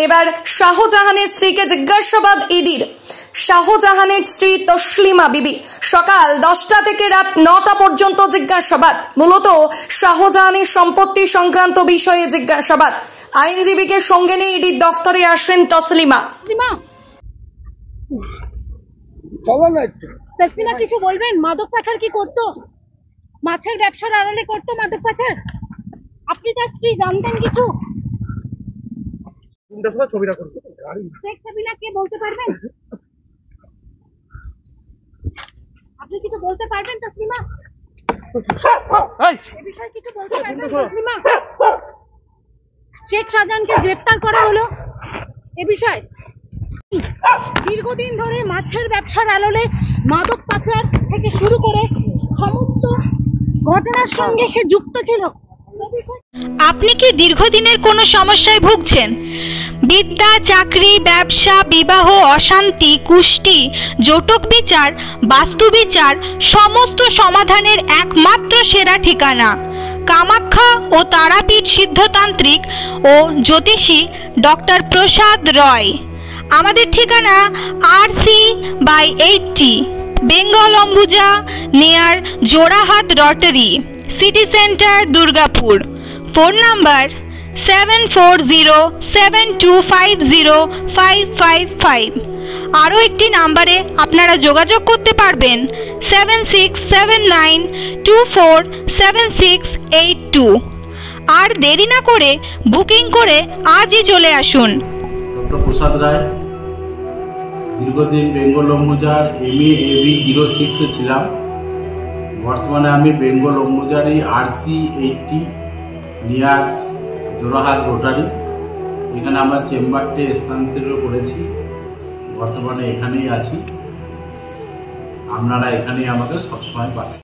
এবার শাহজাহানের স্ত্রীকে জিজ্ঞাসাবাদ ইডির। শাহজাহানের স্ত্রী তসলিমা বিবি সকাল 10টা থেকে রাত 9টা পর্যন্ত জিজ্ঞাসাবাদ। মূলত শাহজাহানের সম্পত্তি সংক্রান্ত বিষয়ে জিজ্ঞাসাবাদ। আইনজীবীকে সঙ্গে নিয়ে ইডির দফতরে আসেন তসলিমা। তসলিমা কিছু বলবেন? মাদক পাচার কি করতো? মাছের ব্যবসার আড়ালে করতো মাদক পাচার? আপনি তার স্ত্রী, জানতেন কিছু? ছবিটা করবো শেখ সাবিনা কে বলতে পারবেন? আপনি কিছু বলতে পারবেন তসলিমা? এই বিষয়ে কিছু বলতে পারবেন তসলিমা? শেখ শাহজাহানকে গ্রেফতার করা হলো, এ বিষয়ে দীর্ঘদিন ধরে মাছের ব্যবসার আড়ালে মাদক পাচার থেকে শুরু করে সমস্ত ঘটনার সঙ্গে সে যুক্ত ছিল। আপনি কি দীর্ঘদিনের কোনো সমস্যায় ভুগছেন? বিদ্যা, চাকরি, ব্যবসা, বিবাহ, অশান্তি, কুষ্টি, জটক বিচার, বাস্তু বিচার সমস্ত সমাধানের একমাত্র সেরা ঠিকানা কামাখ্যা ও তারাপীঠ সিদ্ধতান্ত্রিক ও জ্যোতিষী ডক্টর প্রসাদ রয়। আমাদের ঠিকানা RC/80 Bengal Ambuja near Jorahat rotary, city centre, Durgapur. Phone number 7407250555। আরও একটি নাম্বারে আপনারা যোগাযোগ করতে পারবেন 7679247682। আর দেরি না করে বুকিং করে আজই চলে আসুন। ডক্টর প্রসাদ রায়, দীর্ঘদিন বেঙ্গল অম্বুজার MA/AB 06 ছিলাম। বর্তমানে আমি বেঙ্গল অম্বুজারি RC/80 নিয়ার জোড়াহাট রোটারি, এখানে আমরা চেম্বারটি স্থানান্তরিত করেছি। বর্তমানে এখানেই আছি, আপনারা এখানেই আমাকে সবসময় পাবেন।